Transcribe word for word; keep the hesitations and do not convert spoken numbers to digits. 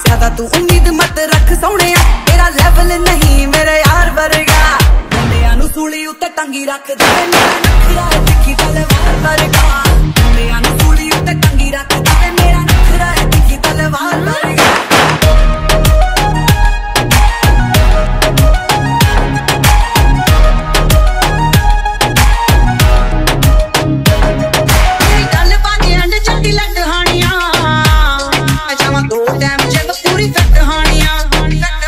ज्यादा तू उम्मीद मत रख सोने, तेरा लेवल नहीं मेरे यार वर्गा। मुंडियां नू सूली उत्ते टंगी रख दे, मेरा नखरा है तिखी तलवार वर्गा। मुंडियां नू सूली उत्ते टंगी रख दे, मेरा नखरा है तिखी तलवार वर्गा। दो टाइम जब पूरी फिट हानिया